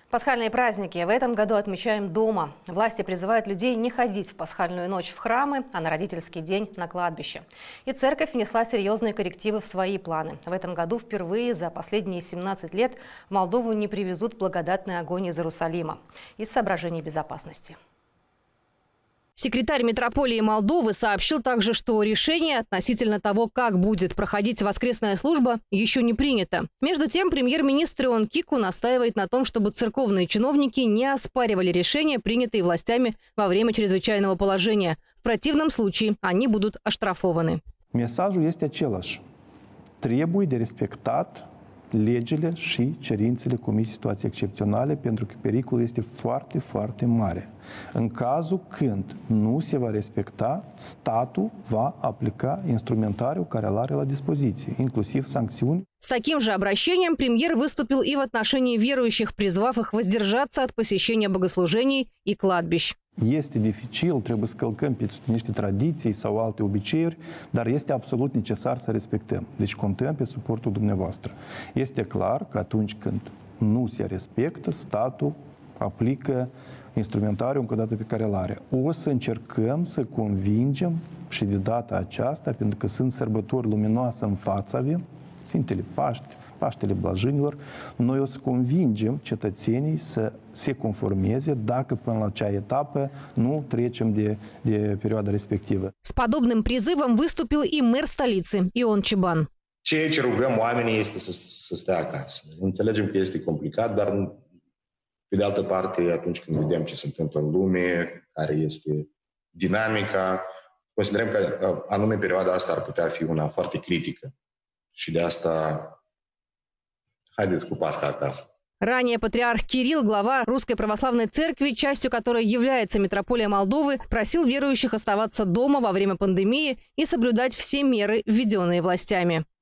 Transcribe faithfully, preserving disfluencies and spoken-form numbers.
Пасхальные праздники в этом году отмечаем дома. Власти призывают людей не ходить в пасхальную ночь в храмы, а на родительский день на кладбище. И церковь внесла серьезные коррективы в свои планы. В этом году впервые за последние семнадцать лет в Молдову не привезут благодатный огонь из Иерусалима из соображений безопасности. Секретарь митрополии Молдовы сообщил также, что решение относительно того, как будет проходить воскресная служба, еще не принято. Между тем, премьер-министр Ион Кику настаивает на том, чтобы церковные чиновники не оспаривали решения, принятые властями во время чрезвычайного положения. В противном случае они будут оштрафованы. Mesajul este același. Trebuie de respectat legile și cerințele Comisiei Situații Excepționale, pentru că pericolul este foarte, foarte mare. În cazul când nu se va respecta, statul va aplica instrumentariul care îl are la dispoziție, inclusiv sancțiuni. С таким же обращением премьер выступил и в отношении верующих, призвав их воздержаться от посещения богослужений и кладбищ. Este dificil, trebuie să călcăm pe niște tradiții sau alte obiceiuri, dar este absolut necesar să respectăm. Deci contăm pe suportul dumneavoastră. Este clar că atunci când nu se respectă, statul aplică instrumentariul încă o dată pe care îl are. O să încercăm să convingem și de data aceasta, pentru că sunt sărbători luminoase în fața avem, Sfintele Paști, Paștele Blajinilor, noi o să convingem cetățenii să se conformeze dacă până la acea etapă nu trecem de, de perioada respectivă. С подобным призывом выступил и мэр столицы Ион Чебан. Ceea ce rugăm oamenii este să, să stea acasă. Înțelegem că este complicat, dar pe de altă parte, atunci când vedem ce se întâmplă în lume, care este dinamica, considerăm că anume perioada asta ar putea fi una foarte critică. Și de asta haideți cu Пасха acasă. Ранее патриарх Кирилл, глава Русской Православной Церкви, частью которой является митрополия Молдовы, просил верующих оставаться дома во время пандемии и соблюдать все меры, введенные властями.